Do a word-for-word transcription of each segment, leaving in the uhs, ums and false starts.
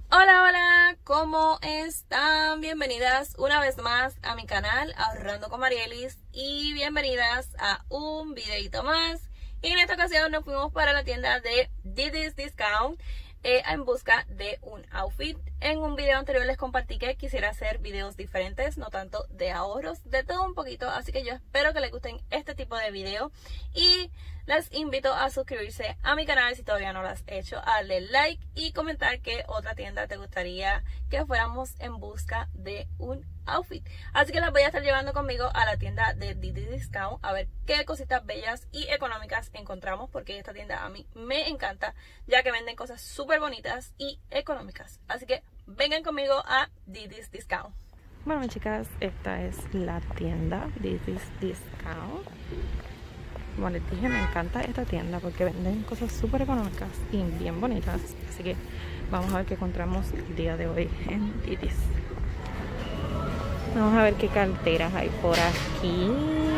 Hola, hola, ¿cómo están? Bienvenidas una vez más a mi canal Ahorrando con Marielis y bienvenidas a un videito más. Y en esta ocasión nos fuimos para la tienda de Diddy's Discount eh, en busca de un outfit. En un video anterior les compartí que quisiera hacer videos diferentes, no tanto de ahorros, de todo un poquito, así que yo espero que les gusten este tipo de video y les invito a suscribirse a mi canal si todavía no lo has hecho, a darle like y comentar qué otra tienda te gustaría que fuéramos en busca de un outfit. Así que las voy a estar llevando conmigo a la tienda de Diddy's Discount a ver qué cositas bellas y económicas encontramos, porque esta tienda a mí me encanta ya que venden cosas súper bonitas y económicas. Así que vengan conmigo a Diddy's Discount. Bueno, chicas, esta es la tienda Diddy's Discount. Como les dije, me encanta esta tienda porque venden cosas súper económicas y bien bonitas. Así que vamos a ver qué encontramos el día de hoy en Diddy's. Vamos a ver qué carteras hay por aquí.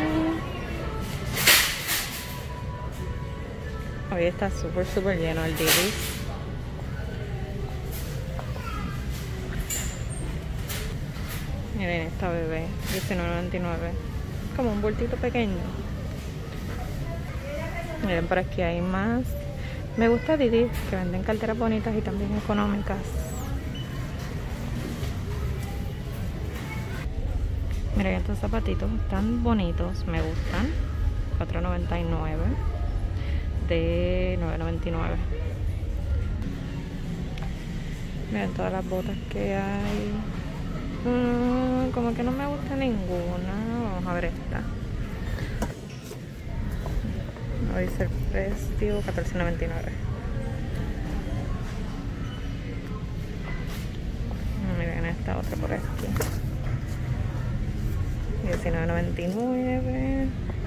Hoy está súper, súper lleno el Diddy's. Miren esta bebé, diecinueve noventa y nueve. Como un bultito pequeño. Miren, por aquí hay más. Me gusta Diddy's, que venden carteras bonitas y también económicas. Miren, estos zapatitos están bonitos, me gustan. cuatro noventa y nueve de nueve noventa y nueve. Miren todas las botas que hay. Mm, como que no me gusta ninguna. Vamos a ver esta. No dice el precio, catorce noventa y nueve. Miren esta otra por aquí. diecinueve noventa y nueve.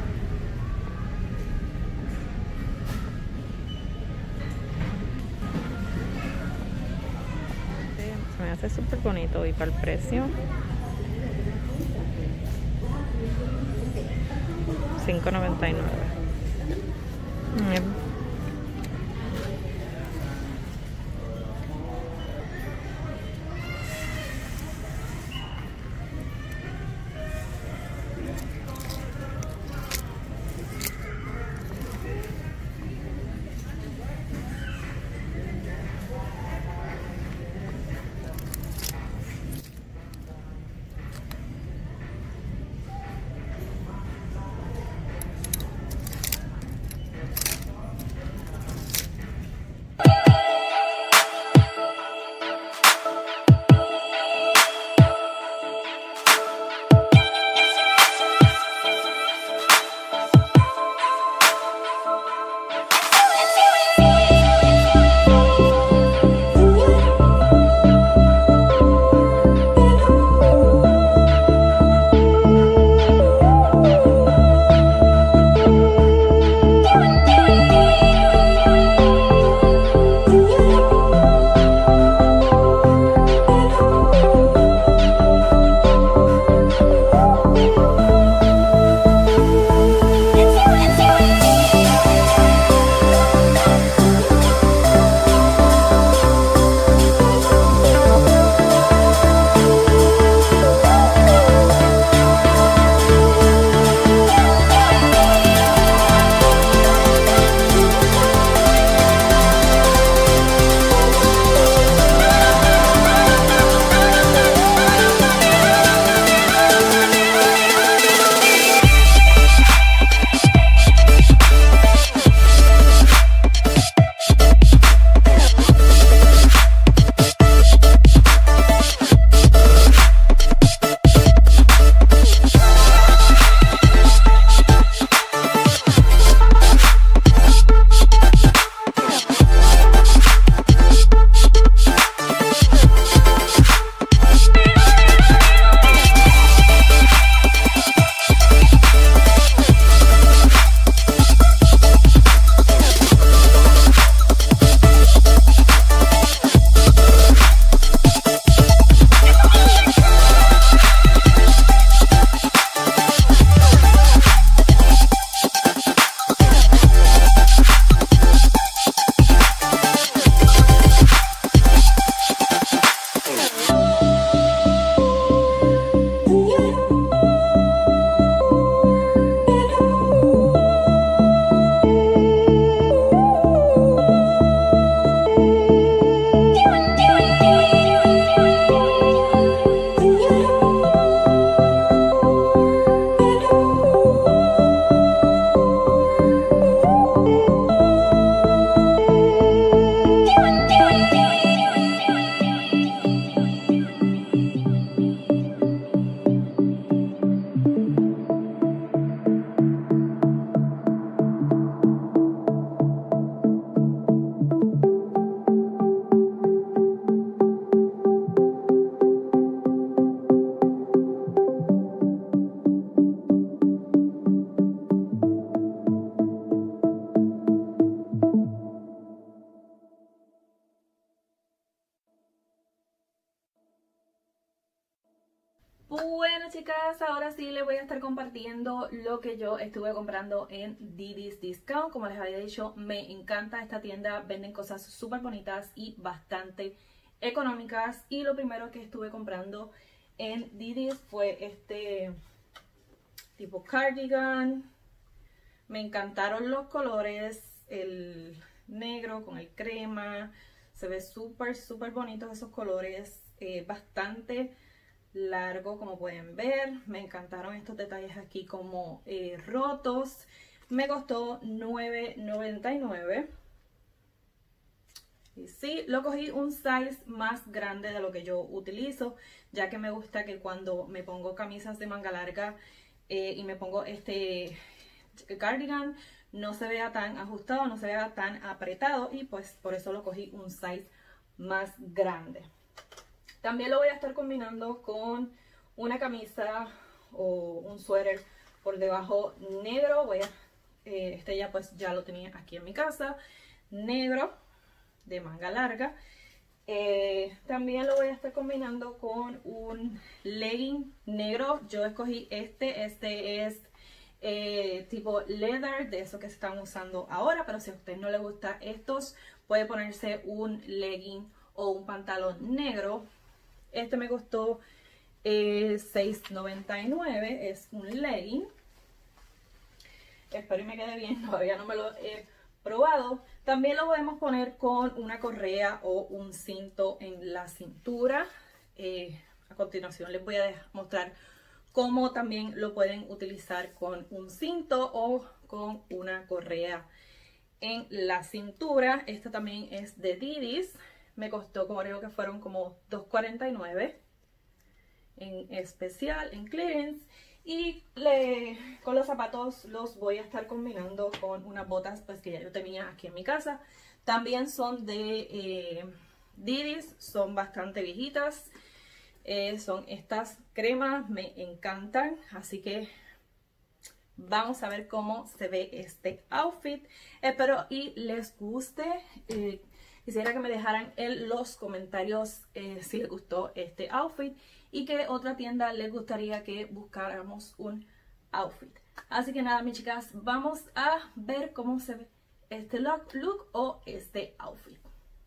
Se me hace súper bonito y para el precio cinco noventa y nueve. Mm. Bueno chicas, ahora sí les voy a estar compartiendo lo que yo estuve comprando en Diddy's Discount. Como les había dicho, me encanta esta tienda, venden cosas súper bonitas y bastante económicas. Y lo primero que estuve comprando en Diddy's fue este tipo cardigan. Me encantaron los colores, el negro con el crema, se ve súper súper bonito esos colores, eh, bastante largo como pueden ver. Me encantaron estos detalles aquí como eh, rotos. Me costó nueve noventa y nueve y sí, lo cogí un size más grande de lo que yo utilizo, ya que me gusta que cuando me pongo camisas de manga larga eh, y me pongo este cardigan no se vea tan ajustado, no se vea tan apretado, y pues por eso lo cogí un size más grande. También lo voy a estar combinando con una camisa o un suéter por debajo negro. Voy a, eh, este ya pues ya lo tenía aquí en mi casa, negro de manga larga. Eh, también lo voy a estar combinando con un legging negro. Yo escogí este, este es eh, tipo leather, de eso que se están usando ahora, pero si a usted no le gusta estos, puede ponerse un legging o un pantalón negro. Este me costó eh, seis noventa y nueve, es un legging. Espero y me quede bien, todavía no me lo he probado. También lo podemos poner con una correa o un cinto en la cintura. Eh, a continuación les voy a mostrar cómo también lo pueden utilizar con un cinto o con una correa en la cintura. Esta también es de Diddy's. Me costó, como creo que fueron como dos cuarenta y nueve en especial, en clearance. Y le, con los zapatos los voy a estar combinando con unas botas pues que ya yo tenía aquí en mi casa. También son de eh, Diddy's, son bastante viejitas. Eh, son estas cremas, me encantan. Así que vamos a ver cómo se ve este outfit. Espero y les guste. Eh, Quisiera que me dejaran en los comentarios eh, si les gustó este outfit y qué otra tienda les gustaría que buscáramos un outfit. Así que nada, mis chicas, vamos a ver cómo se ve este look, look o este outfit.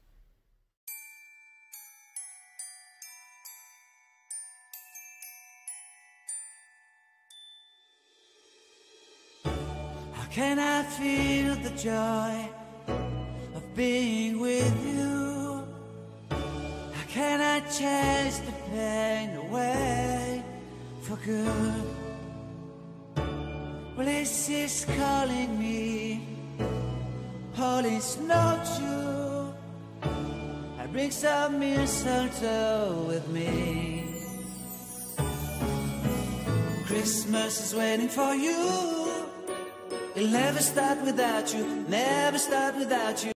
How can I feel the joy of being with you? How can I chase the pain away for good? Well, this is calling me, all is not true. I bring some mistletoe with me. Christmas is waiting for you. It'll never start without you, never start without you.